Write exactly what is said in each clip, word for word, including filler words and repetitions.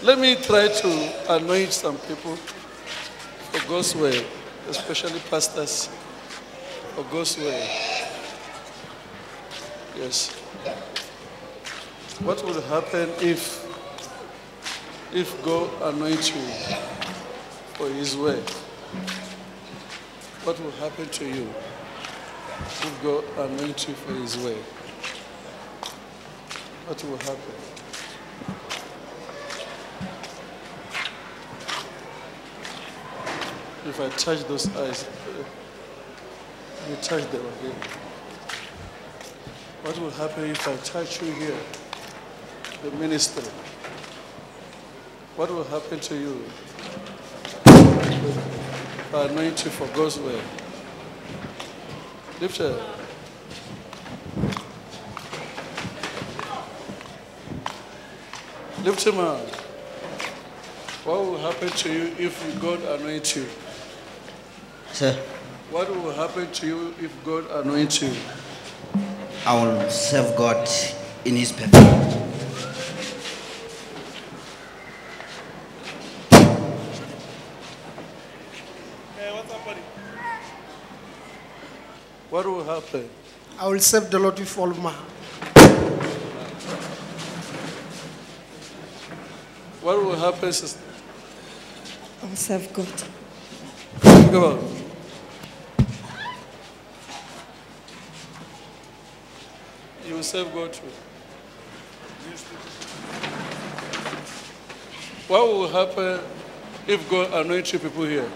Let me try to anoint some people for God's way, especially pastors for God's way. Yes. What will happen if if God anoints you for His way? What will happen to you if God anoints you for His way? What will happen? If I touch those eyes, you touch them again. What will happen if I touch you here, the ministry? What will happen to you if I anoint you for God's way? Lift it. Lift him up. What will happen to you if God anoints you? Sir, What will happen to you if God anoints you? I will serve God in His perfect. What will happen? I will serve the Lord with all my heart. What will happen, sister? I will serve God. Come on. You will serve God too. What will happen if God anoints you people here?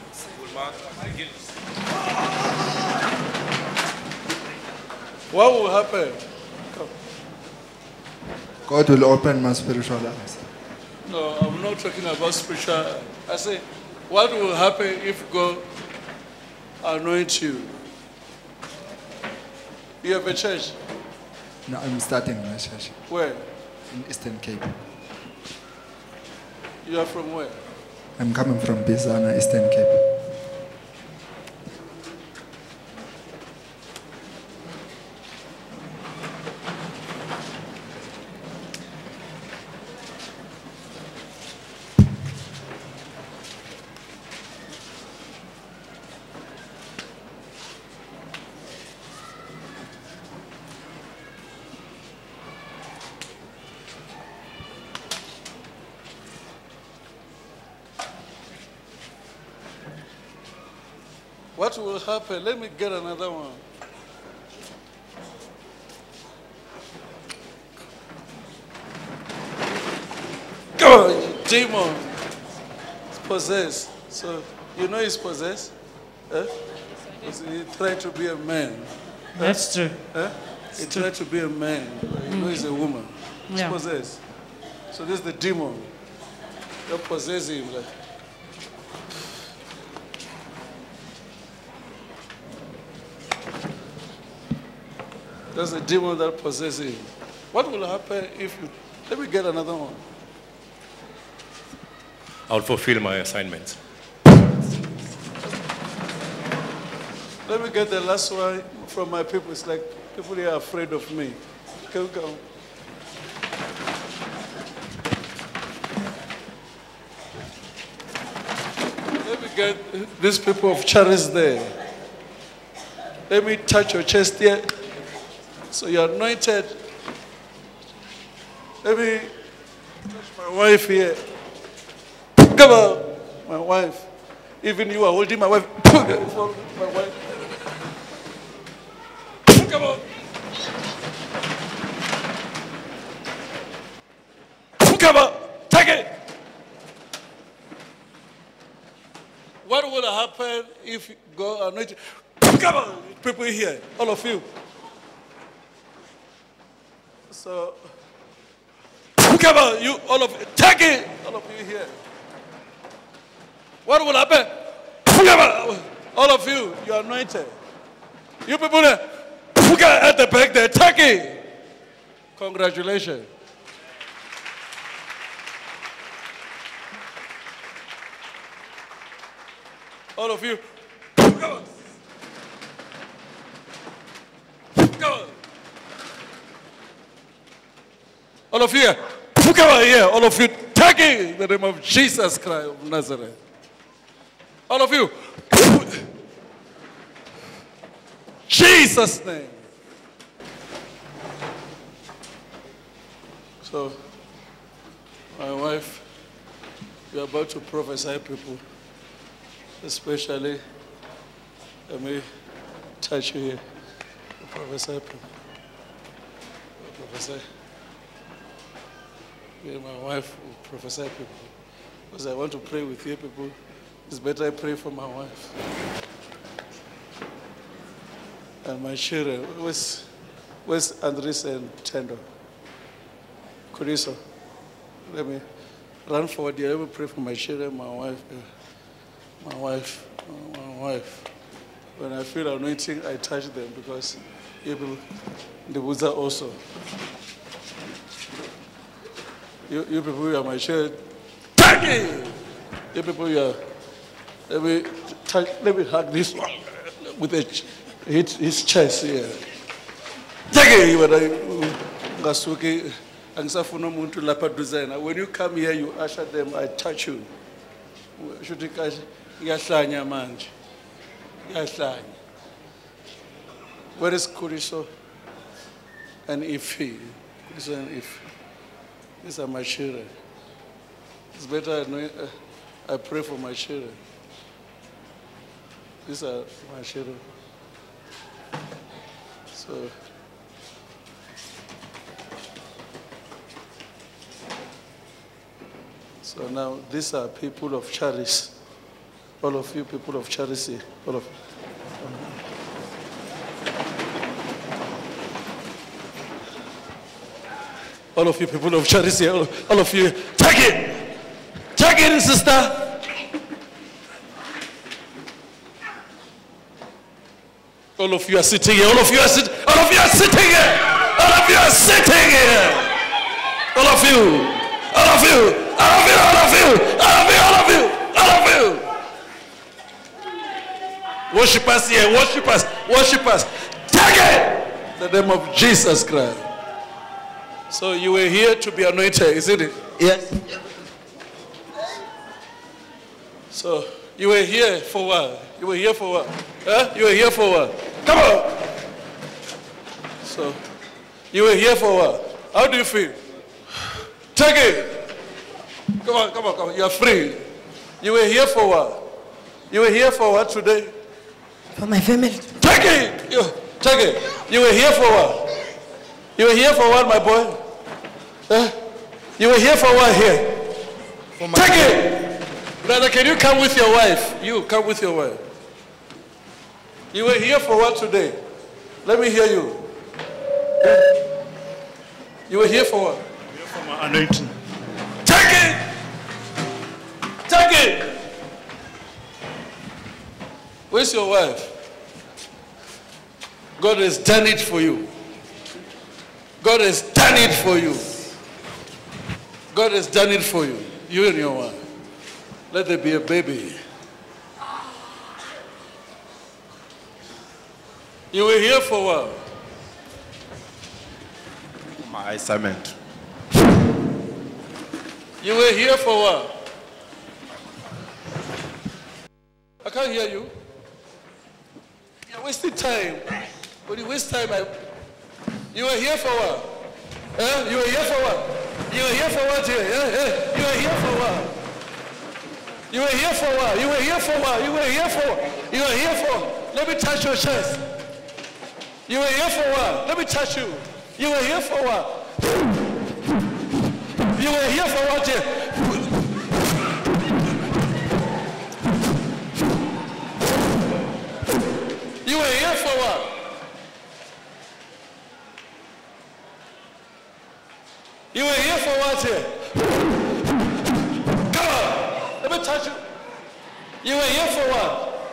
What will happen? Come. God will open my spiritual eyes. No, I'm not talking about spiritual. I say, what will happen if God anoints you? You have a church? Now I'm starting my church Where? in Eastern Cape. You are from where? I'm coming from Bizana, Eastern Cape. What will happen? Let me get another one. Come on, demon. It's possessed. So, you know he's possessed? Eh? He tried to be a man. That's true. Eh? He tried to be a man. You know he's a woman. He's Yeah. possessed. So this is the demon. That possesses him. Like, There's a demon that possesses him. What will happen if you... Let me get another one. I'll fulfill my assignment. Let me get the last one from my people. It's like people here are afraid of me. Come, come. Let me get these people of Charis there. Let me touch your chest here. So you're anointed. Let me touch my wife here. Come on, my wife. Even you are holding my wife. My wife. Come on. Come on. Take it. What will happen if God anointed? Come on, people here, all of you. So, come on, you, all of you, take it, all of you here. What will happen? Come on, all of you, you are anointed. You people there, at the back there, take it. Congratulations. All of you, come on. Come on. All of you, come on here. All of you, take Take it in the name of Jesus Christ of Nazareth. All of you. Jesus' name. So, my wife, you're about to prophesy people, especially, let me touch you here. Prophesy people. Prophesy. Me and my wife will prophesy people. Because I want to pray with you people. It's better I pray for my wife. And my children. Where's, where's Andres and Tendo? Kuriso. Let me run forward here. Let me pray for my children, my wife. My wife. My wife. When I feel anointing, I touch them because people, the Buddha also. You, you people, you are my children. Take it! You people, you are. Let me touch, let me hug this one with a, hit his chest here. Take it! When you come here, you usher them, I touch you. Where is Kuriso and Ifi? Kuriso and Ifi. These are my children. It's better I, know, I pray for my children. These are my children. So, so now these are people of Charis. All of you people of charity, all of all of you people of charity, all, all of you, take it, take it, sister. All of you are sitting here. All of you are sitting. All of you are sitting here. All of you are sitting here. All of you. All of you. All of you. All of you. All of you. All of you. All of you. Worship us here. Worship us. Worship us. Take it. In the name of Jesus Christ. So you were here to be anointed, isn't it? Yes. So you were here for what? You were here for what? Huh? You were here for what? Come on. So you were here for what? How do you feel? Take it. Come on, come on, come on. You are free. You were here for what? You were here for what today? For my family. Take it. You, take it. You were here for what? You were here for what, my boy? Huh? You were here for what here? For my take it. Brother, can you come with your wife? You, come with your wife. You were here for what today? Let me hear you. You were here for what? Here for my anointing. Take it! Take it! Where's your wife? God has done it for you. God has done it for you. God has done it for you. You and your wife. Let there be a baby. You were here for what? My assignment. You were here for what? I can't hear you. You're wasting time. When you waste time, I... You were here for what? Eh? You were here for what? You were here for what here? Eh? Eh? You were here for what? You were here for what? You were here for what? You were here for what? You were here for... Let me touch your chest. You were here for what? Let me touch you. You were here for what? You were here for what here? You were here for what? You were here for what here? Come on. Let me touch you. You were here for what?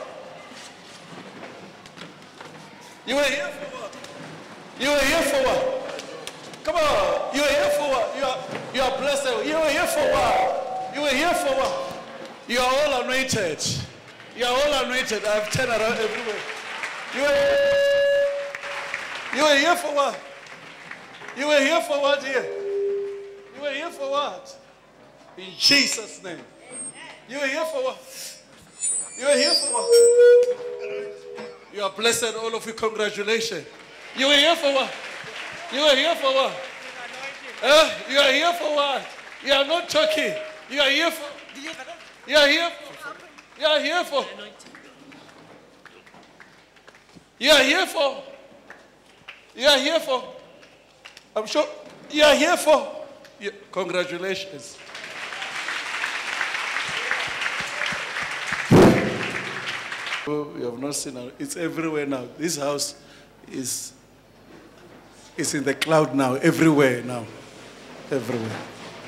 You were here for what? You were here for what? Come on. You were here for what? You are, you are blessed. You were here for what? You were here for what? You are all anointed. You are all anointed. I have turned around everywhere. You were, you were here for what? You were here for what here? You were here for what? In Jesus' name. You are here for what? You are here for what? You are blessed, all of you. Congratulations. You are here for what? You are here for what? Uh, you are here for what? You are not joking. You are here for. You are here for. You are here for. You are here for. You are here for. I'm sure you are here for. Yeah, congratulations. Oh, you have not seen it. It's everywhere now. This house is, is in the cloud now. Everywhere now. Everywhere.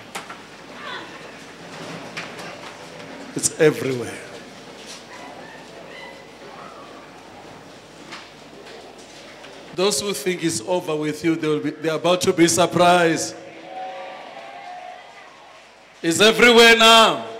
It's everywhere. Those who think it's over with you, they will be, they're about to be surprised. It's everywhere now.